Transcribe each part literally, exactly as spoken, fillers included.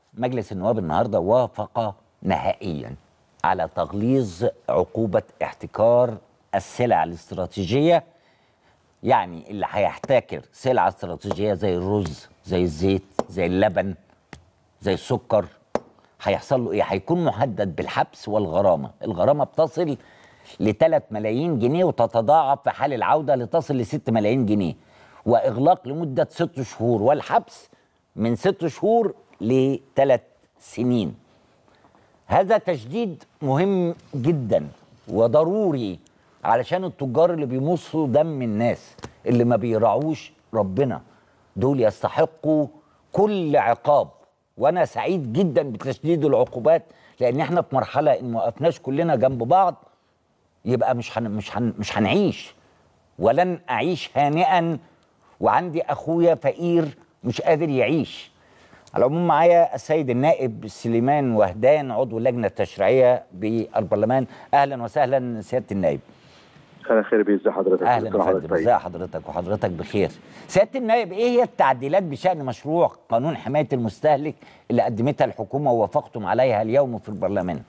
مجلس النواب النهارده وافق نهائيا على تغليظ عقوبة احتكار السلع الاستراتيجية. يعني اللي هيحتكر سلعة استراتيجية زي الرز، زي الزيت، زي اللبن، زي السكر، هيحصل له ايه؟ هيكون مهدد بالحبس والغرامة. الغرامة بتصل ل ثلاثة ملايين جنيه وتتضاعف في حال العودة لتصل ل ستة ملايين جنيه، وإغلاق لمدة ست شهور، والحبس من ست شهور لثلاث سنين. هذا تشديد مهم جدا وضروري علشان التجار اللي بيمصوا دم الناس، اللي ما بيراعوش ربنا، دول يستحقوا كل عقاب. وانا سعيد جدا بتشديد العقوبات، لان احنا في مرحله ان ما وقفناش كلنا جنب بعض يبقى مش هن مش هن مش هنعيش، ولن اعيش هانئا وعندي اخويا فقير مش قادر يعيش. على العموم معايا السيد النائب سليمان وهدان، عضو اللجنه التشريعيه بالبرلمان. اهلا وسهلا سياده النائب. اهلا خير بيه، ازي حضرتك؟ اهلا يا فندم، ازي حضرتك؟ وحضرتك بخير. سياده النائب، ايه هي التعديلات بشان مشروع قانون حمايه المستهلك اللي قدمتها الحكومه ووافقتم عليها اليوم في البرلمان؟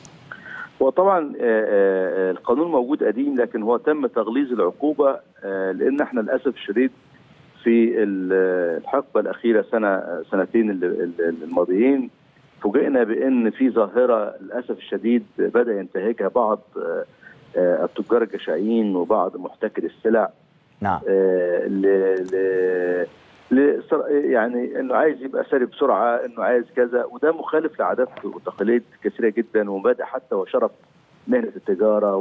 وطبعا القانون موجود قديم، لكن هو تم تغليظ العقوبه لان احنا للاسف الشديد في الحقبه الاخيره سنه سنتين الماضيين فوجئنا بان في ظاهره للاسف الشديد بدا ينتهجها بعض التجار الجشعين وبعض محتكري السلع. نعم. آه ل ل ل يعني انه عايز يبقى ساري بسرعه، انه عايز كذا، وده مخالف لعادات وتقاليد كثيره جدا، ومبادئ حتى وشرف مهنه التجاره،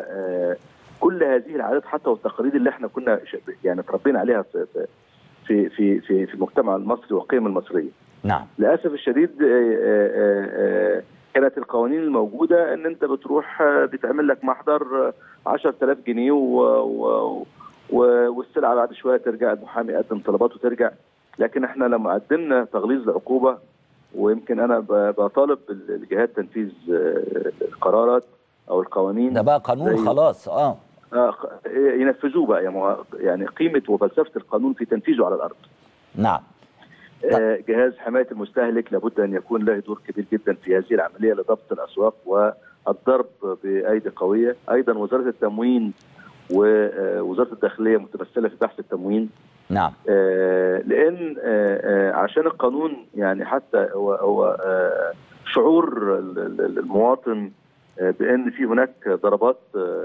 وكل هذه العادات حتى والتقاليد اللي احنا كنا يعني اتربينا عليها في في في في في المجتمع المصري والقيم المصريه. نعم. للاسف الشديد آآ آآ كانت القوانين الموجوده ان انت بتروح بيتعمل لك محضر عشرة آلاف جنيه و... و... والسلعه بعد شويه ترجع، المحامي يقدم طلبات وترجع. لكن احنا لما قدمنا تغليظ العقوبه، ويمكن انا بطالب الجهات تنفيذ القرارات او القوانين، ده بقى قانون خلاص. اه اه ينفذوه بقى، يعني قيمه وفلسفه القانون في تنفيذه على الارض. نعم. جهاز حماية المستهلك لابد أن يكون له دور كبير جدا في هذه العملية لضبط الأسواق والضرب بأيدي قوية. أيضا وزارة التموين ووزارة الداخلية متمثلة في بحث التموين. نعم. لأن عشان القانون يعني حتى هو هو شعور المواطن بأن في هناك ضربات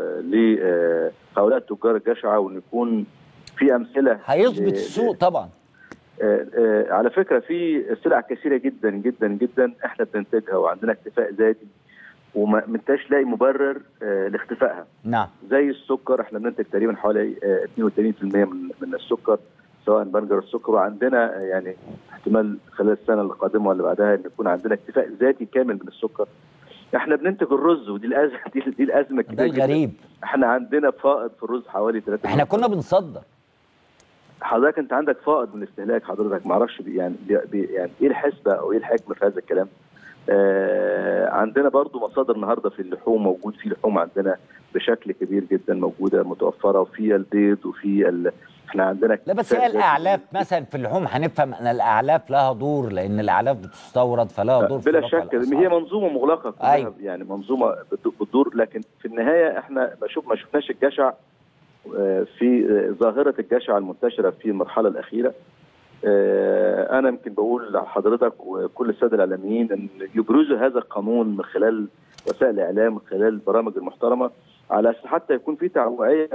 لهؤلاء التجار الجشعة، وأن يكون في أمثلة هيظبط السوق طبعا. آه آه على فكره في سلع كثيره جدا جدا جدا احنا بننتجها وعندنا اكتفاء ذاتي، وما منتاش لاقي مبرر آه لاختفائها. نعم. زي السكر، احنا بننتج تقريبا حوالي آه اثنين وثلاثين بالمئة من من السكر، سواء برجر السكر، وعندنا يعني احتمال خلال السنه القادمه واللي بعدها ان يكون عندنا اكتفاء ذاتي كامل من السكر. احنا بننتج الرز، ودي الازمه دي, دي الازمه الكبيره ده غريب. احنا عندنا فائض في الرز حوالي ثلاثة. احنا كنا بنصدر. حضرتك انت عندك فائض من الاستهلاك، حضرتك ما اعرفش يعني بي يعني ايه الحسبه او ايه الحكمه في هذا الكلام. آه عندنا برضو مصادر النهارده في اللحوم، موجود في لحوم عندنا بشكل كبير جدا موجوده متوفره، وفي البيض وفي ال... احنا عندنا لا بس هي الاعلاف مثلا في اللحوم هنفهم ان الاعلاف لها دور، لان الاعلاف بتستورد فلها دور بلا في شك. هي منظومه مغلقه كلها. أيوة. يعني منظومه بتدور، لكن في النهايه احنا ما شوف ما شفناش الجشع في ظاهرة الجشع المنتشرة في المرحلة الأخيرة. أنا يمكن بقول لحضرتك وكل السادة الإعلاميين أن يبرزوا هذا القانون من خلال وسائل الإعلام، من خلال البرامج المحترمة، على أساس حتى يكون في توعية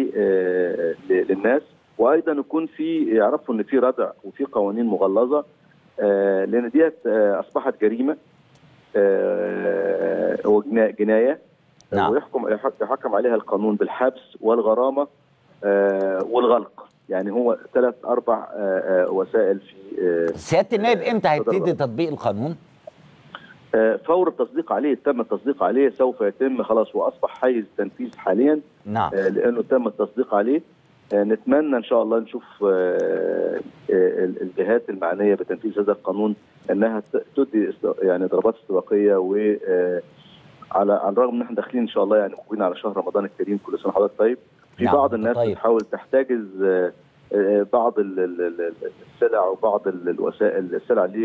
للناس، وأيضا يكون في يعرفوا أن في ردع وفي قوانين مغلظة، لأن ديت أصبحت جريمة وجناية. نعم. ويحكم يحكم عليها القانون بالحبس والغرامه آه والغلق. يعني هو ثلاث اربع آه وسائل في آه سياده النائب. امتى هيبتدي تطبيق القانون؟ آه فور التصديق عليه، تم التصديق عليه، سوف يتم خلاص، واصبح حيز تنفيذ حاليا. نعم. آه لانه تم التصديق عليه. آه نتمنى ان شاء الله نشوف آه آه الجهات المعنيه بتنفيذ هذا القانون انها تدي يعني ضربات استباقيه، و آه على على الرغم ان احنا داخلين ان شاء الله يعني مقبلين على شهر رمضان الكريم، كل سنه وحضرتك طيب. في نعم. بعض الناس طيب. بتحاول تحتجز بعض السلع وبعض الوسائل السلع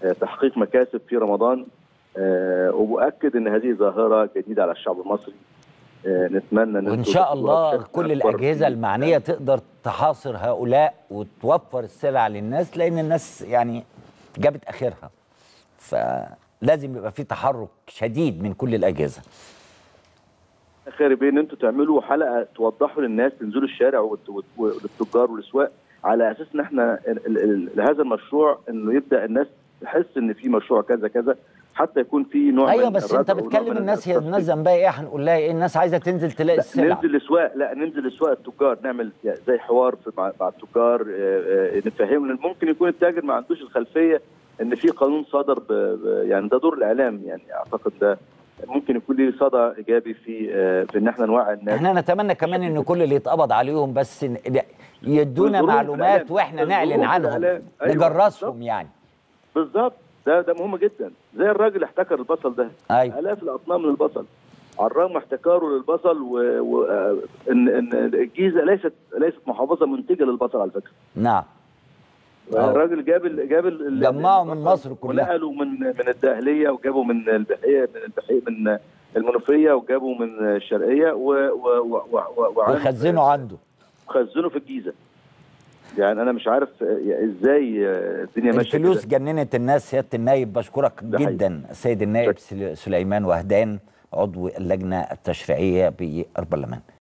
تحقيق مكاسب في رمضان، ومؤكد ان هذه ظاهره جديده على الشعب المصري. نتمنى ان وان شاء الله كل الاجهزه المعنيه تقدر تحاصر هؤلاء وتوفر السلع للناس، لان الناس يعني جابت اخرها، فلازم يبقى في تحرك شديد من كل الاجهزه. خير بين ان انتوا تعملوا حلقه توضحوا للناس، تنزلوا الشارع وللتجار والاسواق، على اساس ان احنا هذا المشروع انه يبدا الناس تحس ان في مشروع كذا كذا، حتى يكون في نوع ايوه من بس انت بتكلم الناس، هي الناس ذنبها ايه؟ هنقول لها ايه؟ الناس عايزه تنزل تلاقي السلع. ننزل الاسواق، لا ننزل اسواق التجار، نعمل زي حوار مع التجار، نفهمهم. ممكن يكون التاجر ما عندوش الخلفيه ان في قانون صدر، يعني ده دور الاعلام، يعني اعتقد ده ممكن يكون ليه صدى ايجابي في في ان احنا نوعي الناس. احنا نتمنى كمان ان كل اللي يتقبض عليهم بس يدونا معلومات واحنا نعلن عنهم، أيوة. نجرسهم يعني. بالظبط، ده ده مهم جدا. زي الراجل احتكر البصل ده، أيوة. الاف الاطنان من البصل، على الرغم احتكاره للبصل وان ان الجيزه ليست ليست محافظه منتجه للبصل على فكره. نعم. الراجل جاب ال جاب جمعوا من مصر كلها، ونقلوا من من الدهليه، وجابوا من البحيره من البحيره من المنوفيه، وجابوا من الشرقيه وخزنوا عنده، خزنوا في الجيزه. يعني انا مش عارف ازاي الدنيا ماشيه. الفلوس جننت الناس. سياده النائب بشكرك جدا السيد النائب سليمان وهدان، عضو اللجنه التشريعيه بالبرلمان.